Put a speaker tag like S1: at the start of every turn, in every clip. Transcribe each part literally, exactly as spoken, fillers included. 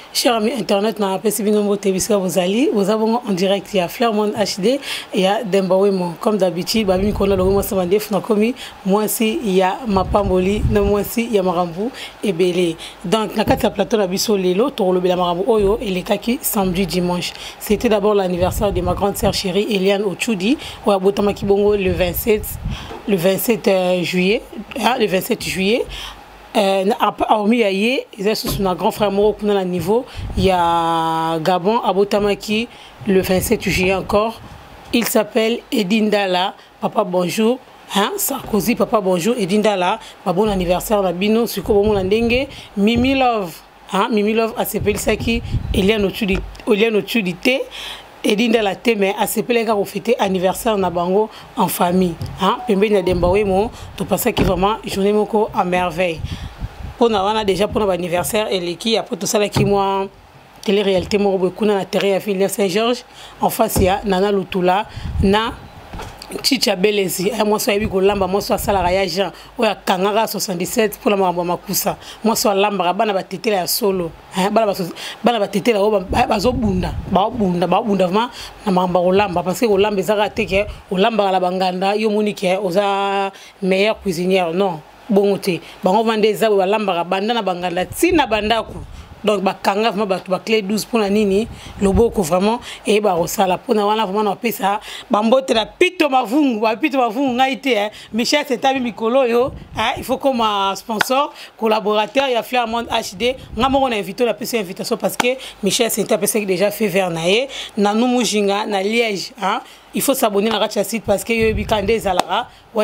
S1: Chers amis internet, na P C B Nombo T V vous allez, vous avez en direct il y a Flairmont H D et il y a Dembawemo. Comme d'habitude, babi kono lo mo samandef na komi, moi aussi il y a Mapamboli, na moi aussi il y a Marambu et Belé. Donc na kati ya plateau na biso lelo to lo bela Marambu oyo et les kaki samedi dimanche. C'était d'abord l'anniversaire de ma grande sœur chérie Eliane Ochudi au Abotama Kibongo le vingt-sept le vingt-sept juillet, hein, le vingt-sept juillet. Euh, hormis Aye, ils sont un grand frère Moro à niveau. Il y a Gabon, Abotamaki, le vingt-sept juillet encore. Il s'appelle Edindala. Papa bonjour. Hein? Sarkozy, papa bonjour. Edindala. Bon anniversaire la bino. Suko bon landenge. Mimi Love. Hein? Mimi Love a s'appelé Saki. Eliane Ochudité. Edindala te mais a s'appelé car au fêter anniversaire na bango en famille. Hein? Pembe na Dembawemo. Tout passé qui vraiment journée moko à merveille. On a déjà pour notre anniversaire et l'équipe après tout ça là qui moi télé-réalité moi beaucoup na terrain à Ville Saint-Georges en face il y a Nana Lutula na Chicha Belezi moi soit ebi ko lamba moi soit sala ya Jean ou ya Kangara soixante-dix-sept pour la mama makusa moi soit lamba bana ba tetela ya solo hein bana ba bana ba tetela o bazo bunda ba bunda ba bunda vraiment na mamba ko lamba parce que ko lamba ezaka teke o lamba la banganda yo monike oza meilleur cuisinière non bongote bango vande za ba lamba banda na banganda tina bandako donc ba kanga vraiment ba ba clé douze pour la nini loboko vraiment et ba rosala pour na wana vraiment na pesa ba mbote la pito mavungu ba pito mavungu ngaité hein Michel c'est tabi mikolo yo hein il faut comme sponsor collaborateur il y a Flairmont H D ngamo on a invité la pesa invitation parce que Michel c'est un pesa qui déjà fait vernaye na numujinga na Liège hein il faut s'abonner à la site parce que yo bikande zalara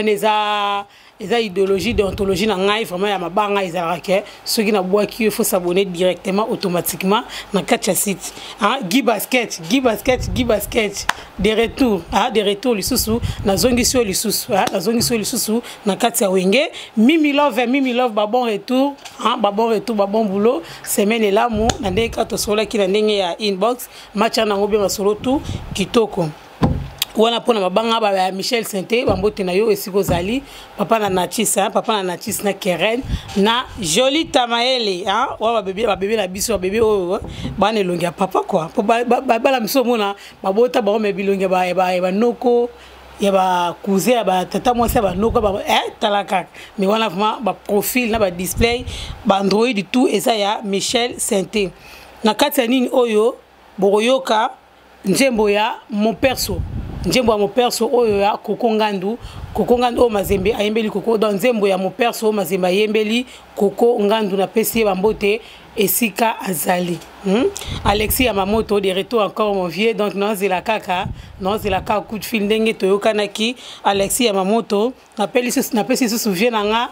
S1: waneza eza idéologie déontologie na ngai vraiment ya mabanga ezalaka ke ceux qui na bois qui il faut s'abonner directement automatiquement na quatre site hein Guy Basket Guy Basket Guy Basket des retours hein des retours lisusu na zongisio lisusu hein na zongisio lisusu na quatre ya wenge Mimi Love Mimi Love ba bon retour hein ba bon retour ba bon boulot semaine là mu na ndenge kato sola ki na ndenge ya inbox match na ngobe masolo tout kitoko wana pona mabanga ba Michel Sainté bambote na yo esiko zali papa na Natis hein papa na Natis na Keren na Jolie Tamaele hein wa bébé ba bébé na biso bébé o bana longia papa quoi ba ba la miso mona babota ba me bilongia ba ba ba noko ya ba cousin ba tata moi ça ba noko ba eh talaka mais wana vraiment ba profil na ba display ba Android du tout et ça ya Michel Sainté na kati nini oyo boroyoka njembo ya mon perso Nzembo ya mon perso oyo ya Koko Ngandu Koko Ngandu o mazembe ayembeli Koko dans nzembo ya mon perso o mazembe ayembeli Koko Ngandu na pesi bambote esika azali hmm? Alexis Yamamoto de retour encore mon vieux donc non c'est la kaka non c'est la kaka coup de fil ndenge toyokanaki Alexis Yamamoto napeli na pesi se souvient nga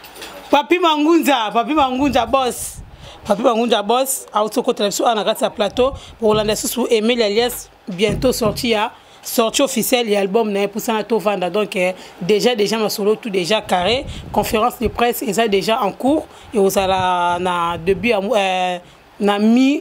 S1: Papi Mangunza Papi Mangunza boss Papi Mangunza boss autoko télévision na kati ya plateau pour Rolanda sous Emile Alias bientôt sorti à sortie officielle et album n'est pour ça to vendre donc euh, déjà déjà ma solo tout déjà carré conférence de presse et ça déjà en cours et aux ala na début euh, na mi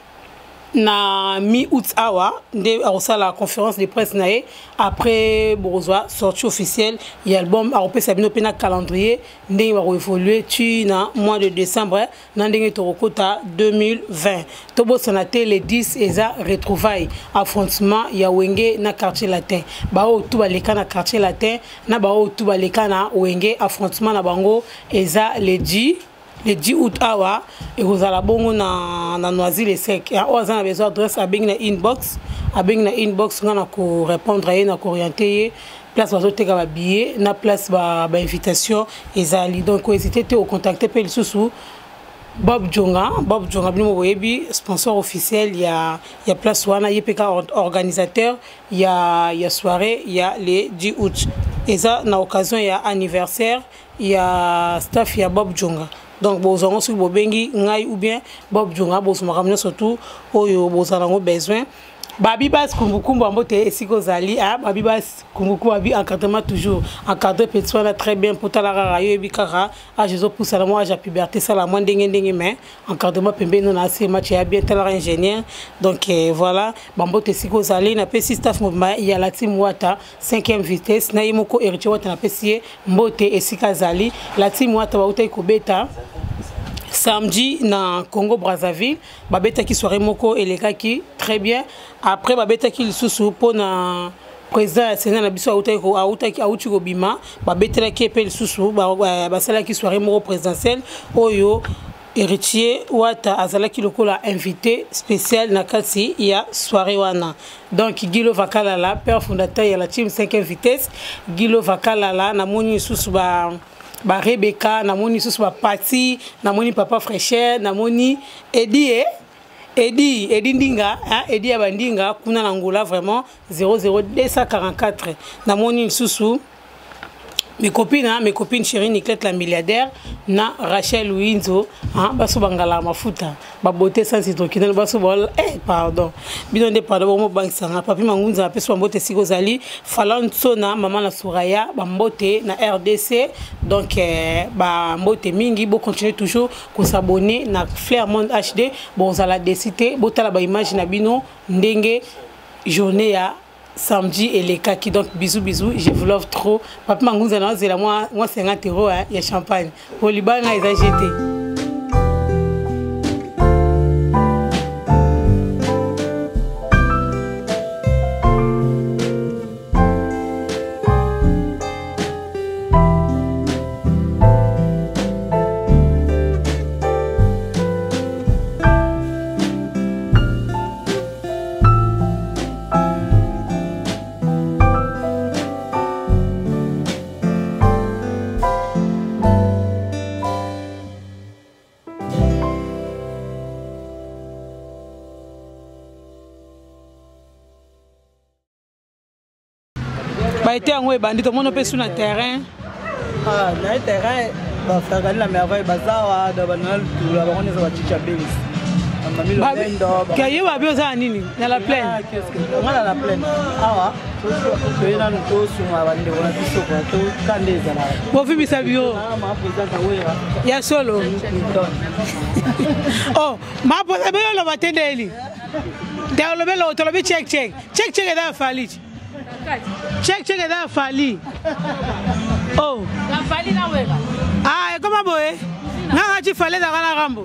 S1: na mi août awa de à la conférence de presse naé après bourgeois sortie officielle et album a repé sabino pena calendrier ndé va évoluer tu na mois de décembre na ndenge torokota deux mille vingt tobo sonaté les dix eza retrouvailles affrontement ya wenge na quartier latin ba o tout baleka na quartier latin na ba o tout baleka na wenge affrontement na bango eza les dix le dix août awa et vous allez bongo na na Noisy les sec et on a besoin d'adresse à bing na inbox à bing na inbox on a ko répondre à na ko orienter place bazo teka ba billet na place ba ba invitation ezali donc hésitez te au contacter pe sous Bob Djonga Bob Djonga bino boyebi sponsor officiel il y a il y a place wana yepeka organisateur il y a il y a soirée il y a les dix août et ça na occasion il y a anniversaire il y a staff il y a Bob Djonga donc bozongo sur bobengi ngai ou bien Bob Djonga bozoma ramena surtout oyo bozanango besoin Babi bas kumbukumbu ambote esiko zali ah babi bas kumbukumbu abi encadrement toujours encadré petit soin très bien pour talara rayo ebikara ah je zo pousse à la moi j'ai puberté ça la moins ndenge ndenge mais encadrement pembe non assez match ya bien talara ingénieur donc euh, voilà bambote esiko zali na pesi staff mobima ya la team wata cinquième vitesse na yimoko héritier wata na pesi mbote esika zali la team wata ba utai kobeta samedi na Congo Brazzaville babeta ki soirée moko eleka ki très bien après babeta ki lisusu pour na président Sénat na biso auta ko auta ki auti ko bima babetela ki pe lisusu ba sala ki soirée moko présidentielle oyo héritier wata azalaki lokola invité spécial na kati ya soirée wana. Donc Guilo Vakalala, père fondateur ya la team cinquième vitesse, Guilo Vakalala na moni susu ba ba Rebecca, na moni susu ba Pati, na moni papa Fraîcheur, na moni Eddie eh Eddie Eddie Ndinga, hein, Eddie Abandinga kuna na Angola vraiment zéro zéro deux cent quarante-quatre. Na moni susu mes copines, hein, mes copines chérie Niclette la milliardaire, na Rachel Winzo, hein, baso bangala mafuta, ba beauté sans hydroquinone, baso bol, eh pardon, bidon de pardon, bon bank sanga, papi mangunza, apes so mbote sigozali, falan sona, maman la Souraya, ba mbote na R D C, donc eh, ba mbote mingi, bo continuer toujours qu'on s'abonner na Flair Monde H D, bon za la décité, bo tala ba image na bino, ndenge journée ya samedi et les kaki, donc bisous bisous, je vous love trop. Papa Mangunza na zela moi moi cinquante euros hein, il y a champagne. Pour les balles ils ont jeté. Bah été en bandit tout le monde peut sur le terrain.
S2: Ah, dans le terrain, bah faire gagner la merveille bazar, de banal tout la on est sur la chicha base. Mamie le blendo.
S1: Kayo ba bio za nini? Dans la plaine.
S2: Qu'est-ce que on a dans la plaine. Ah ouais. Tu es dans le dos sur ma bande on a dit sur quoi tout candé za là.
S1: Bon fi bisa bio.
S2: Ah ma président Kawera.
S1: Ya solo. Oh, ma posa bio lo batendeli. Te lo belo to lo bi check check. Check check da fali. Check check da fali. Oh,
S3: la fali na wera.
S1: Ah, e comment boé? Nga ti fali da kana rambo.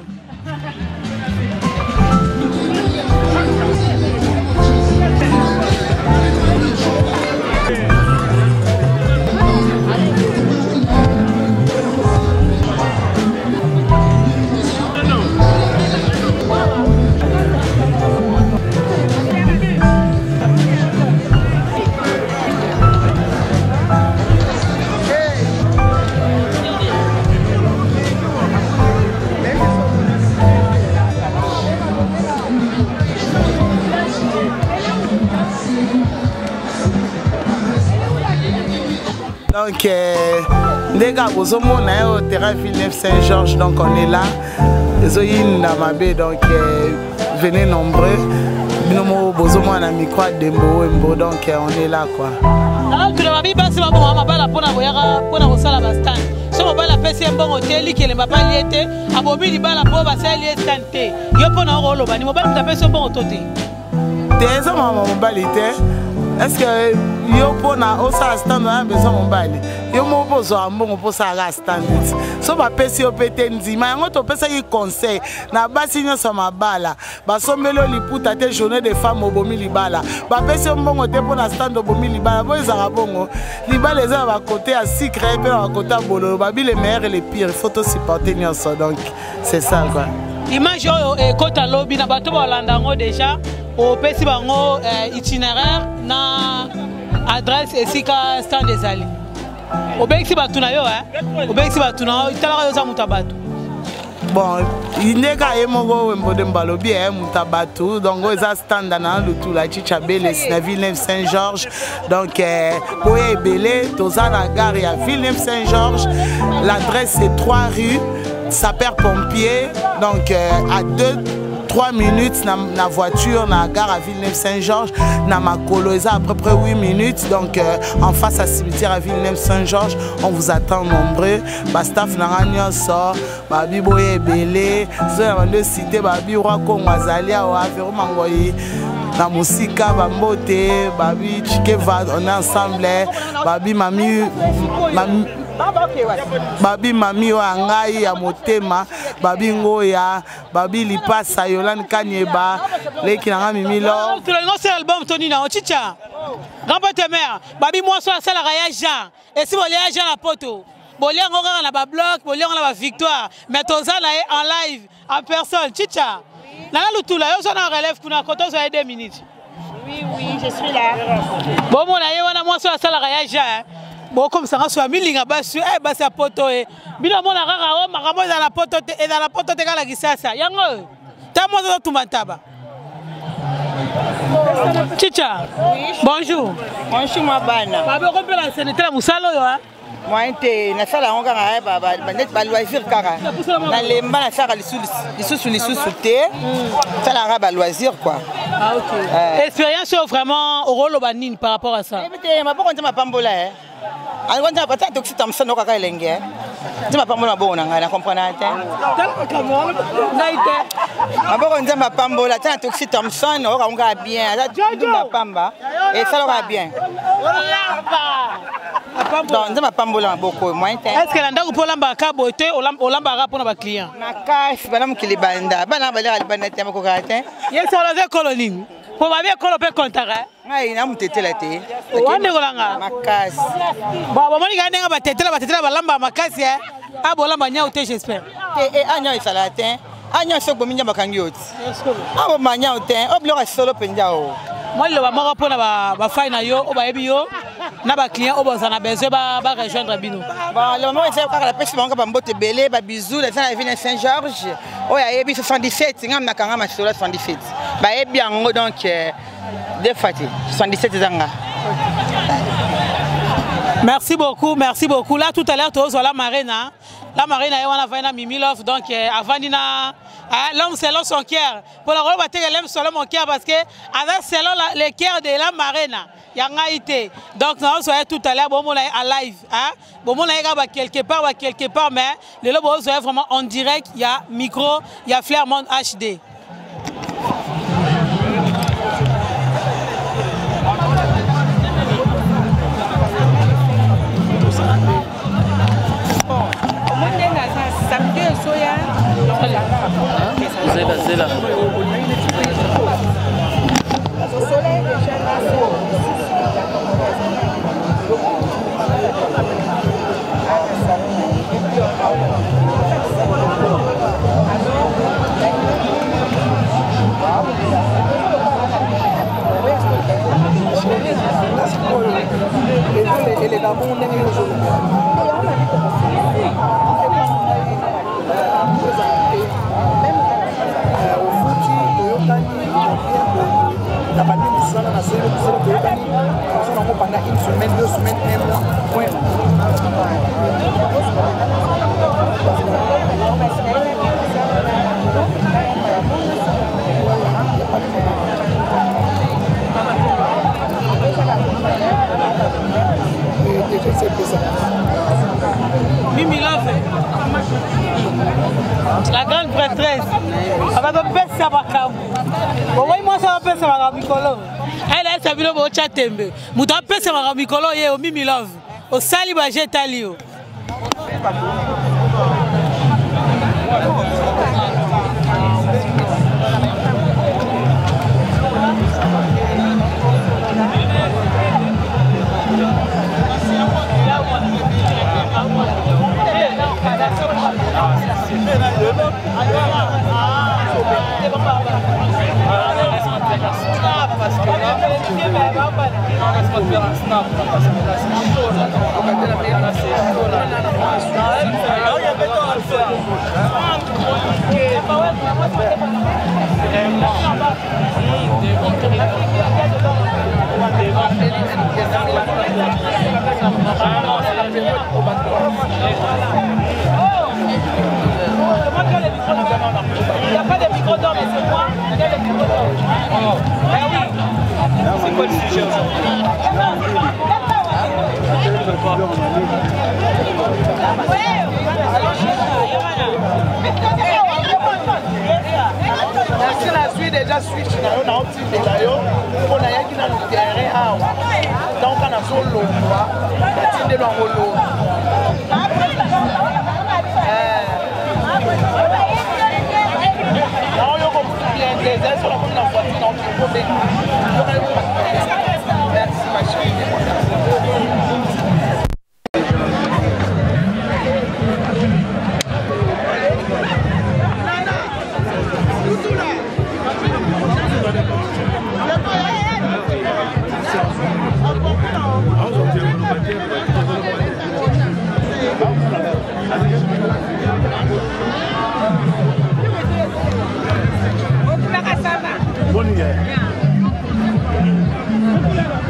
S2: Donc, les gars, vous avez au terrain Villeneuve Saint-Georges, donc on est là. Ils ont une Namabé, donc venez nombreux. Nous avons un micro Dembo, donc on est là quoi.
S1: Alors, tu l'as vu, c'est bon, on va la prendre pour la salle à stand. Si on va la passer un bon hôtel, qui n'est pas lié, à Bobby, il va la pauvre à celle liée santé. Il y a pas un rôle, il va pas passer un bon hôtel.
S2: T'es un maman balité. Est-ce que yo pona osa stand na besoin mbali yo mo bozo ambongo posa ga stand so ba pesi yo pete ndima yango to pesa ki conseil na basi nyoso mabala ba sombelo liputa te journée de femme obomi libala ba pesi yo mbongo te pona stand obomi libala bo ezaka bongo libala eza ba côté à secret pe ba côté bololo ba bi les meilleurs et les pires il faut to supporter nyoso donc c'est ça quoi
S1: image yo e kota lobby na bato ba landa ngo déjà au pesi bango itinéraire na adresse esika stand des ali obexi batuna yo hein obexi batuna itala yo za mutabatu
S2: bon indeka emogo wembode mbalobi e mutabatu donc eza stand na lutu la chicha bele na Villeneuve Saint-Georges donc boye ebele toza na gare ya Villeneuve Saint-Georges l'adresse c'est trois rue Sapeur-Pompier donc à deux trois minutes na, na voiture na gare à Villeneuve Saint-Georges na Makolo à peu près huit minutes donc euh, en face à cimetière à Villeneuve Saint-Georges on vous attend nombreux ba staff na ranyo so ba biboye belé zo na bande cité ba bi roi Kongo azalia wa Vero Mangoyi na musika ba mbote ba bi chike va on est ensemble ba bi mami mami babi mami oyo angai ya motema babi ngoya babi lipasa Yolande Kanyeba leki nanga mimi lo
S3: c'est l'album Tony na Chicha grand pote mère babi moi so la ya Jean et si bolia Jean la poto bolia ngora na ba bloc bolia na ba victoire mais toza la en live en personne Chicha nanga lutula yo so na relève kuna koto so deux minutes.
S4: Oui oui je suis là
S3: bon mon aye wana moi so la ya Jean bon comme ça soit milinga basu eh basi a poto e bino mona kaka o makambo dans la poto et dans la poto te kala kisasa yango ta mo to tumataba Chicha bonjour
S4: bonjour ma bana
S3: baba ko pela sénateur musalo yo hein
S4: moi inte na sala on kaka ba ba net ba loisir kaka na lemba na sala lisulu lisulu lisulu te sala ba loisir quoi.
S3: Ah OK euh. Expérience vraiment au rôle banine par rapport à ça
S4: écoutez ma pas on ma pambola hein alors on a pas tant que Thompson au kaka elenge tu ma pambola bona ngana comprendre hein
S3: naite
S4: ma pas on ma pambola tant que Thompson au kaka bien ma pamba et ça va bien donc ma pambola beaucoup moins
S3: est-ce que l'anda pour lamba ka boté o lamba ra pour na ba client
S4: makasi bana mukilibanda bana bala libanda tema ko kata
S3: yes on a des colonies pour ba bien colo pe contara
S4: ngai na mutetela te
S3: wande kolanga
S4: makasi
S3: ba ba moni gane ba tetela ba tetela ba lamba makasi eh a bo lamba nya ote j'espère
S4: et et anya isalatin anya so bo minya bakangi oti a bo manya ote oblora solo penjao
S3: moi le ba moko pour na ba ba faina yo o ba ebi yo na ba client o ba sana besoin ba ba rejoindre bino
S4: bon le moment c'est ka la pesi bango ba mbote belé ba bisou la sana vient Saint Georges o ya ebi soixante-dix-sept ngam na kanga ma solo soixante-dix-sept ba ebi yango donc deux fati soixante-dix-sept zanga.
S3: Merci beaucoup, merci beaucoup. Là tout à l'heure tu as la marina. La marina est on a fait Mimi Love donc avant dina l'homme selon son cœur. Pour la rôle battre l'homme selon mon cœur parce que avec selon le cœur de la marina yanga été. Donc nous sommes tout à l'heure bon on est en live hein. Bon on est quelque part quelque part mais le lobo est vraiment en direct, il y a micro, il y a Flairmont H D.
S5: Zela, zela.
S6: Ele dá bom nem o jogo. Pendant une semaine, deux semaines, un mois. Ouais.
S3: Mimi Love, la grande prêtresse. Elle va te faire ça par cam. Moi ça va faire ça par Mikolo. Elle est sa ville au Chatembe. Mouta faire ça par Mikolo et au Mimi Love. Au Sali Bajet Talio. Il n'y a pas de micro d'or, mais c'est moi. Il y a des micros d'or. Ben oui. C'est quoi le sujet aujourd'hui?
S6: Si la suite déjà switch na yo na opti déjà yo on a yaki na terrain awa donc on a solo quoi tinde lo ngolo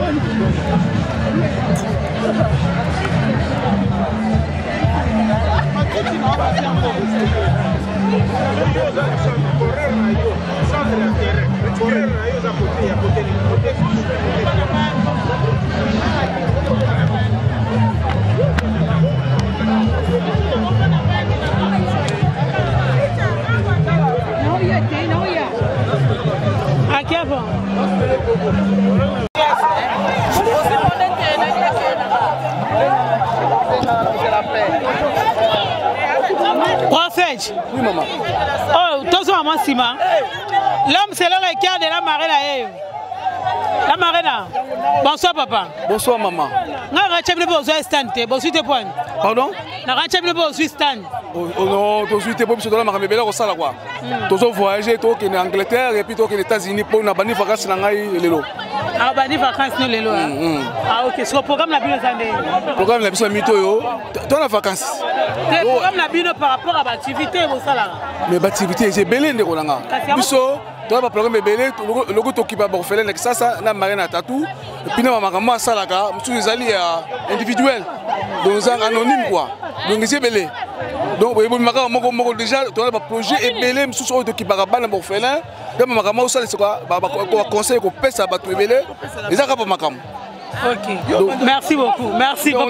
S3: Aqui é bom. Prophète.
S6: Oui, maman.
S3: Oh, tous sont à moi, Sima. L'homme, c'est l'homme qui a de la marée. La marée. Bonsoir, papa.
S6: Bonsoir, maman. Pardon? Oh non, tu suis tes propres dans la marée, mais là, on s'en va quoi? Tu as voyagé, tu es en Angleterre et puis tu es aux États-Unis pour une bonne vacances dans les lots.
S3: Ah, bonne vacances dans les lots. Ah, ok. Sur le programme, la bino Sandé.
S6: Le programme, la bino Mito, tu as en vacances.
S3: Le programme, la bino par rapport à l'activité, vous savez.
S6: Mais l'activité, c'est belé, de Rolanga. Biso, tu as un programme belé, le goût qui va faire faire ça, ça, la marine à tatou. Et puis, nous avons un salaka, nous sommes allés individuels, donc anonyme quoi. Donc, c'est belé. Donc, déjà, tu as un projet et belé, nous sommes qui va faire pour faire. Donc, nous avons c'est quoi? Un conseil qu'on peut ça, et belé. Et ça, c'est pas
S3: ok. Donc, merci beaucoup. Merci. L'homme,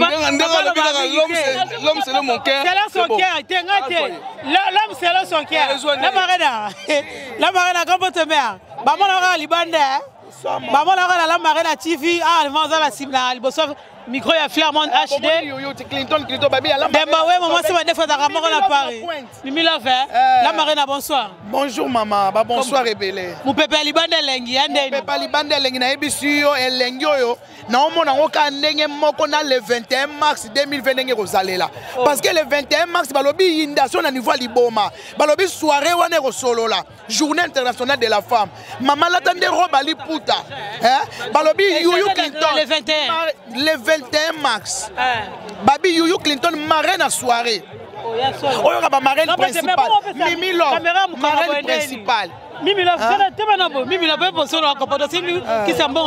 S6: c'est mon cœur.
S3: C'est là son cœur. L'homme, c'est là son cœur. La marina. La marina, comment te mets? Maman, on a libandé. Maman, on a la marina T V. Ah, on a la cible. Micro à Fleur-Monde H D.
S6: Clinton, Clinton, baby.
S3: Demba, ouais, maman, c'est ma défaite à Ramon à Paris. Mimi Love, la marina, bonsoir.
S6: Bonjour, maman. Bonsoir, Rebelle.
S3: Mon pépé libandé lengi.
S6: Mon pépé libandé lengi. Na ebisio et lengi yo. Na omona ngoka ndenge moko na le vingt et un mars deux mille vingt ndenge kozalela. Parce que le vingt et un mars balobi inondation na niveau liboma. Balobi soirée wana ko solo la. Journée internationale de la femme. Maman la tande roba li puta. Hein? Balobi Yuyu Clinton.
S3: Le vingt et un.
S6: Le vingt et un mars. Babi Yuyu Clinton marraine à soirée. Oyo ka ba marraine principale. Mimi Love. Marraine principale.
S3: Mimi Love, c'est Mimi Love pour son comportement qui s'en bon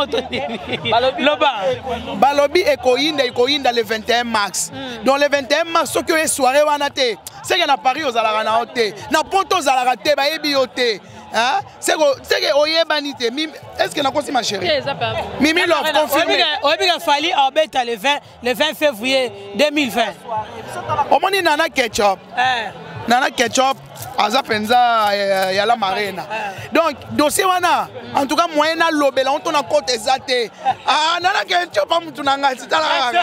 S3: Loba.
S6: Balobi et Koinda et Koinda le vingt et un mars. Donc le vingt et un mars, ce que est soirée wanate. C'est qu'il y a Paris aux Alarana hoté. Na Ponto aux Alarate, ba ebi hoté. Hein? C'est que c'est que oye banite. Est-ce que na kosi ma chérie? Mimi Love confirmé.
S3: Oyebi ka fali obeta le vingt le vingt février deux mille vingt.
S6: Omoni nana ketchup. Eh. Nana ketchup aza penza ya la marina. Donc dossier wana en tout cas moyen na lobela on tona côté ezate. Ah nana ketchup amutu nanga titala.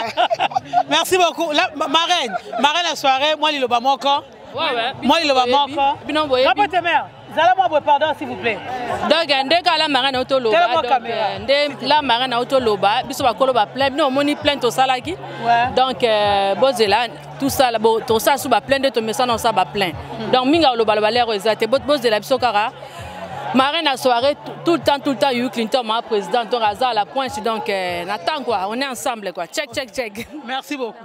S3: Merci beaucoup. La marraine, marraine la soirée, moi liloba moko. Ouais ouais. Moi liloba moko. Bino boye. Papa te mère. Zala-moi pardon s'il vous plaît.
S5: Donc ndé ka la marraine auto loba. Ndé la marraine auto loba, biso ba koloba plein, non moni plein to salaki. Donc bozela tout ça là bon tout ça sous ba plein de to message non ça ba plein. Donc minga loba loba l'air exact bozela biso kara. Marraine à soirée tout le temps tout le temps Hugh Clinton ma président donc à la pointe donc n'attend quoi, on est ensemble quoi. Check check check.
S3: Merci beaucoup.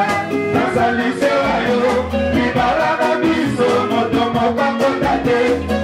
S7: Salise ayo, kibala na biso, moto moko kotate.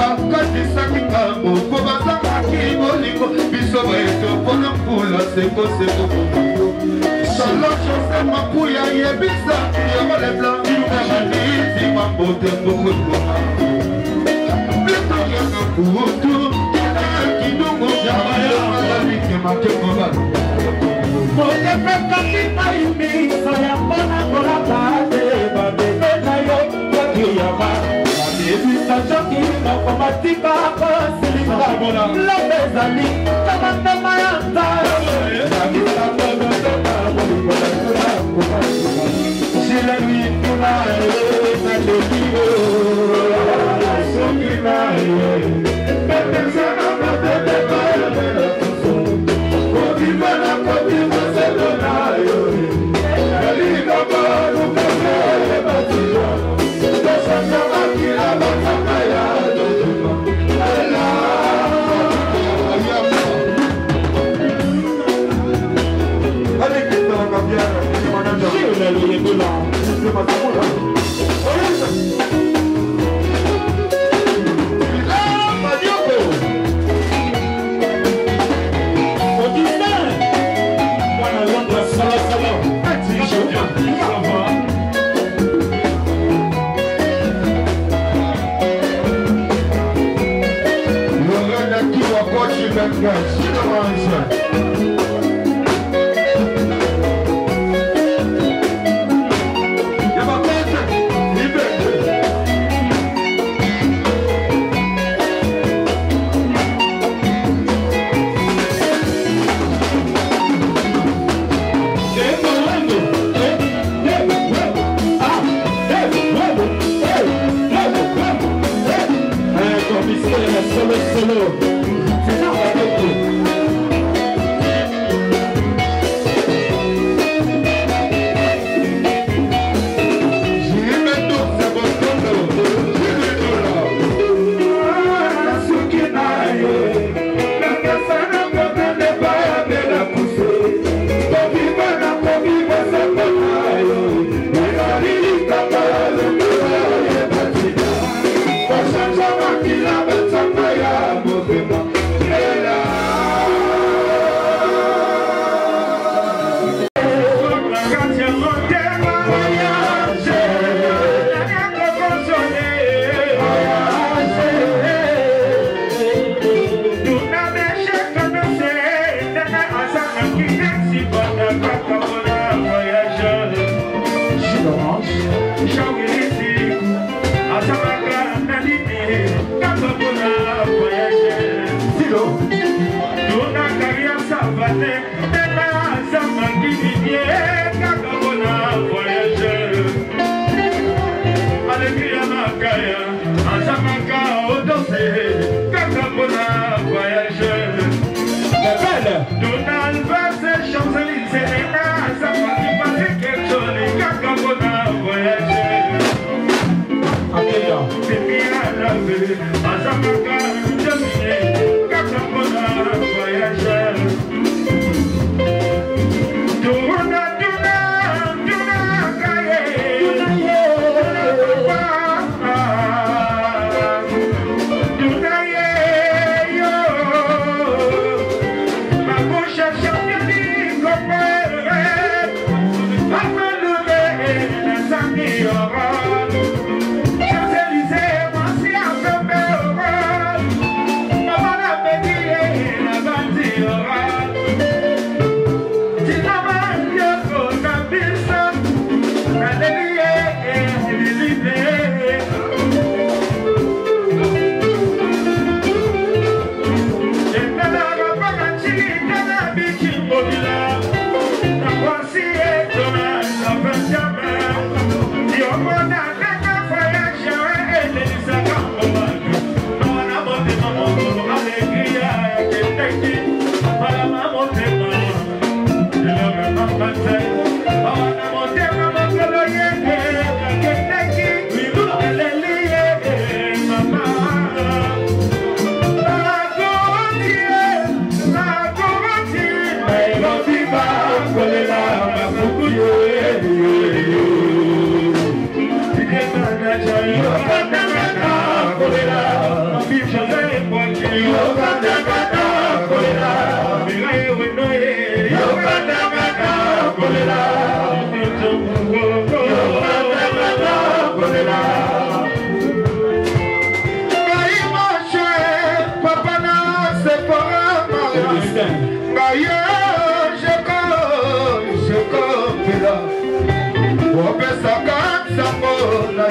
S7: bakatisaki ngambo po bazangaki bolingo biso bayeto mpona mpula sekoseko solo jose mapuya yebisaki yabale blanc namanisi mambote mbokokoma bitongaka kutu kidungu yabayaalikemakekoba motepekaki mayimisa ya mpona kolaka te babebe na yo yakiyama babebisa joki makomatika kosilika lobe ezali kamandama ya ntalo Jilemi kuna na lekio Sokina Betesana betete kaya mena kuso Kobiba na kobiba selona Kalika baru kame batija Dosanga makila batanga ya dojima Allez, qu'est-ce que t'as bien? Si on a le blanc, c'est pas ça pour là. Thank you.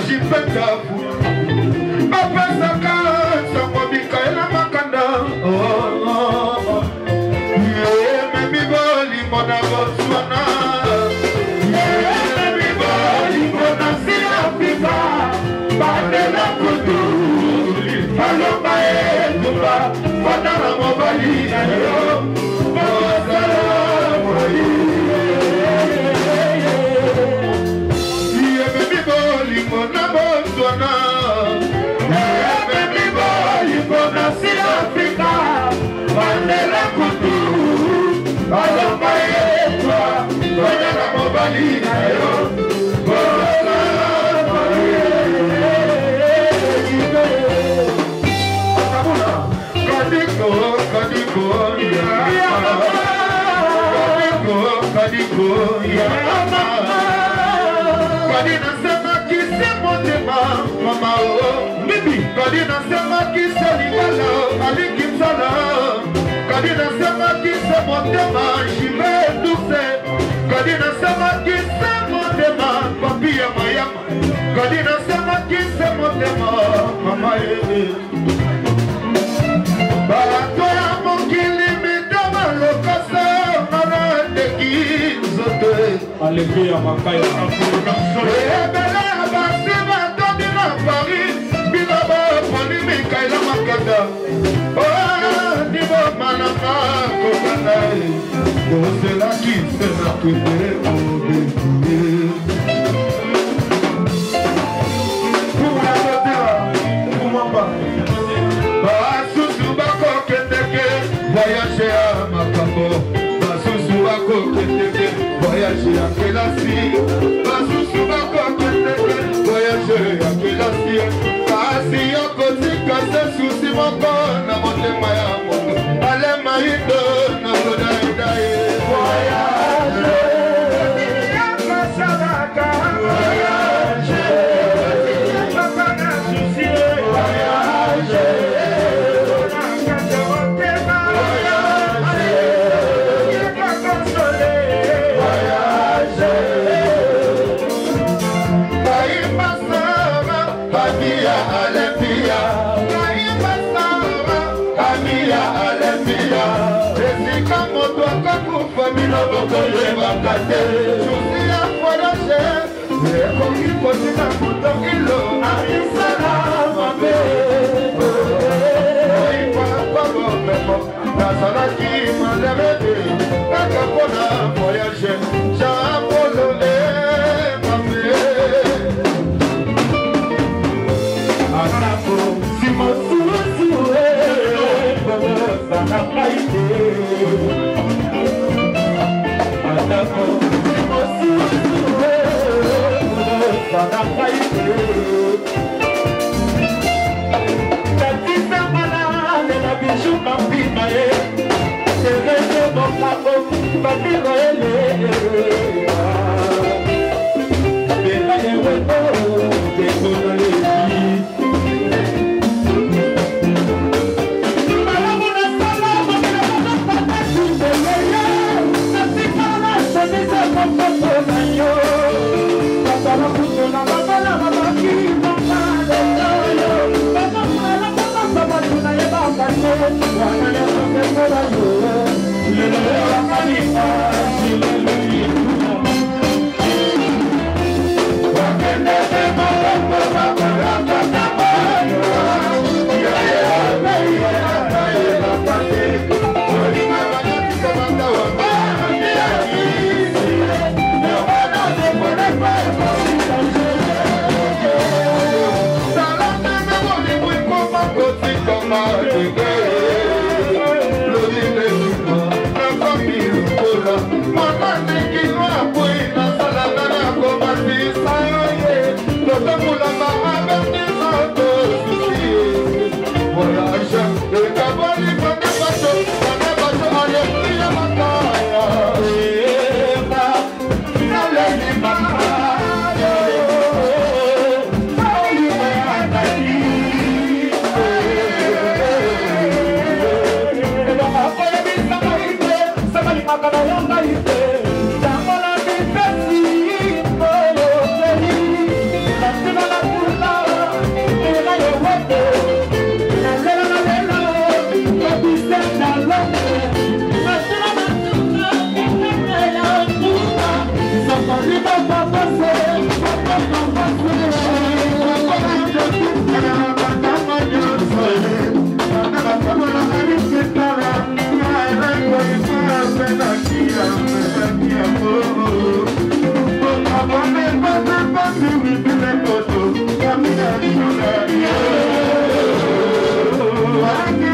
S7: jipetafu bapesaka sango mikaela makanda memi bolingo na botswana memi bolingo na silafrika bandela kutu aloba etuba fadala mobali na yo bozala moi memi bolingo na botswana memi bolingo na silafrika bandela kutu aloba etuba fadala mobali na yo bozala Kadiko, kadiko, ya Kadiko, kadiko, ya Kadina sema kise motema, mama o Bibi, kadina sema kise ligala, aliki msala Kadina sema kise motema, shime duse Kadina sema kise motema, papi ya mayama Kadina sema kise motema, mama e Bato ya mokili mitama lokasa Nana teki zote Alepi ya makaya Ebele ya basi bato dina Paris Bila ba poni mikaila makada Oh, nibo manaka kokana Ose la kise na kwete ode Kuma kotera, kuma ba Voyager à Makambo, Basusu Bako Keteke, voyager à Kelasi, Basusu Bako Keteke, voyager à Kelasi, Kasi Yokoti Kase Susi Moko, Namote Maya Moko, Ale Maïdo, Namote Daye, voyager, Yakasadaka, voyager, Papa Susi, voyager. Famille Bokoye Bakate, Chousi a Forache, Ekoki Kotina Kutokilo, Arisana Mabe, Oipa Pabo Pepo, Nazaraki Malevede, Nakapona Voyage, Japolole Mabe, Anako, Simosue, Sanakaite. Love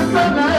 S7: Sana